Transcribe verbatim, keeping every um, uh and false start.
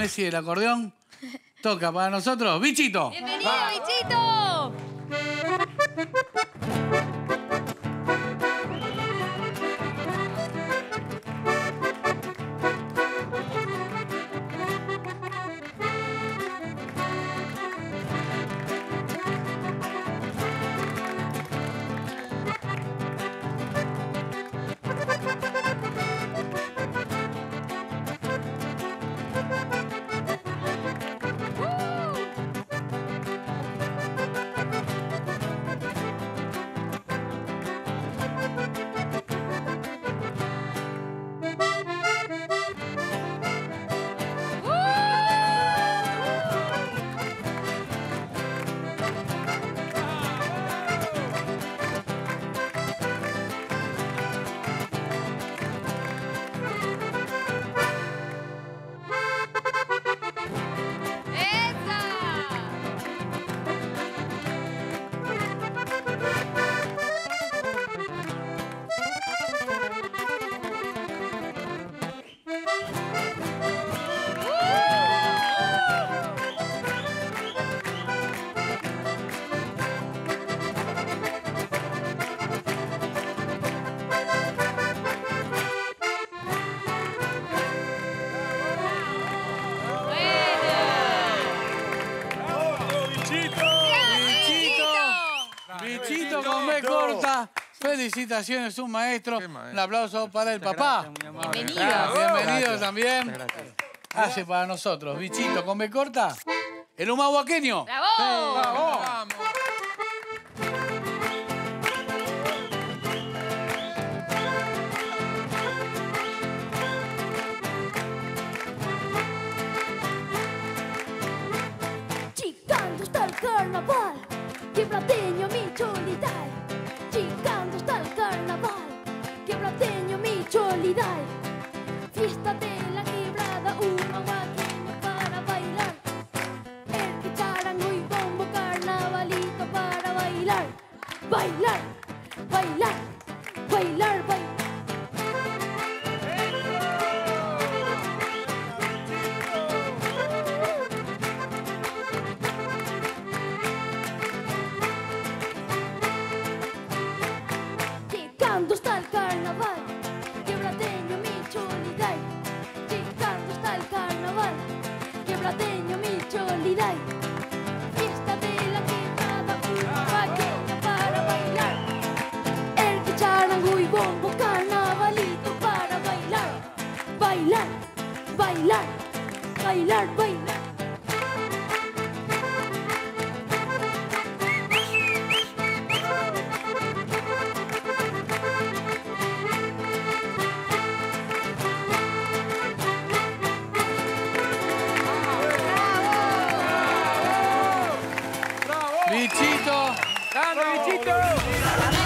Messi del acordeón. Toca para nosotros, Bichito. ¡Bienvenido, Bichito! Bichito con B corta. Felicitaciones, un maestro. Un aplauso para el papá. Bienvenido. Bienvenido también. Hace para nosotros. Bichito con B corta. El humahuaqueño. ¡Bravo! ¡Bravo! Chicando está el carnaval, quebrateño mi cholidai. Chicando está el carnaval, quebrateño mi cholidai. Fiesta de la quebrada, humahuaqueño para bailar. El que charango y bombo, carnavalito para bailar. Bailar, bailar, bailar, bailar. Chicando está el carnaval, quebrateño mi cholidai. Chicando está el carnaval, quebrateño mi cholidai. Fiesta de la quebrada, humahuaqueño para bailar. El que charango y bombo, carnavalito para bailar. Bailar, bailar, bailar, bailar. Bichito. ¡Grande, Bichito!